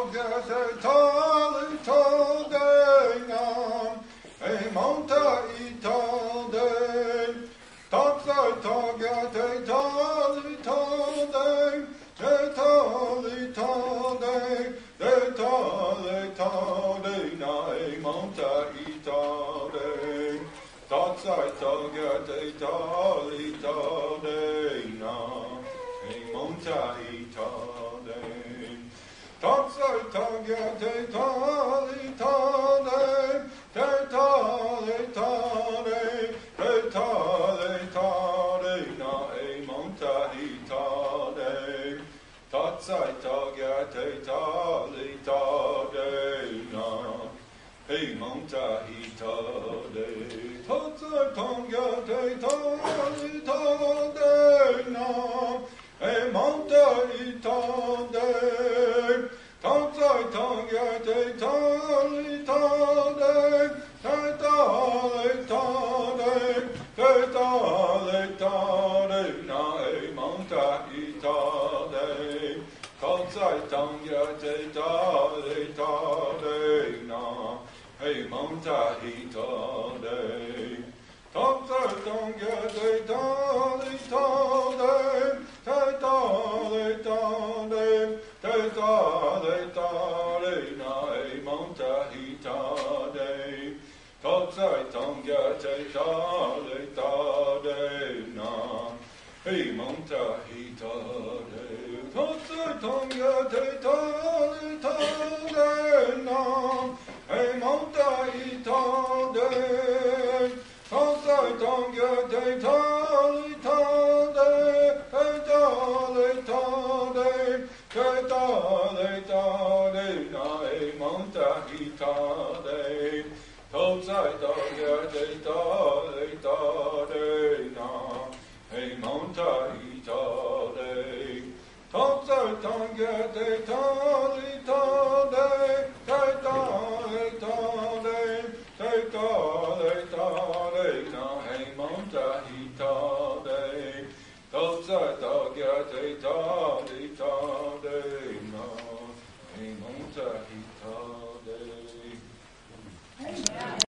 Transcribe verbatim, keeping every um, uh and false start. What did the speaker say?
gete tali taldena, e monta italde, tatsa tagete tali talde, te tali talde, te tali taldena, e monta italde, tatsa tagete tali taldena, e monta italde. Tatsa tagete tali tale, te tale tale, te tale tale, na e monta hitale. Tatsa tagete tali tale, na e monta hitale. Tatsa tagete tali tale, na e monta hitale. Tatsa tagete tali tale, te tale tale, te tale tale, na e monta hitale. Tatsa tagete tali tale, na e monta hitale. Tatsa tagete tali tale, te tale tale, te tale tale, na e monta hitale. Tatsa tagete tali tale, na e monta hitale. Tatsa tagete tali tale, na e monta hitale. Tatsa tagete tali tale, te tale tale, te tale tale, na e monta hitale. Tatsa tagete tali tale, na e monta hitale. Tatsa tagete tali tale, te tale tale, te tale tale, na e monta hitale. Tatsa tagete tali tale, na e monta hitale.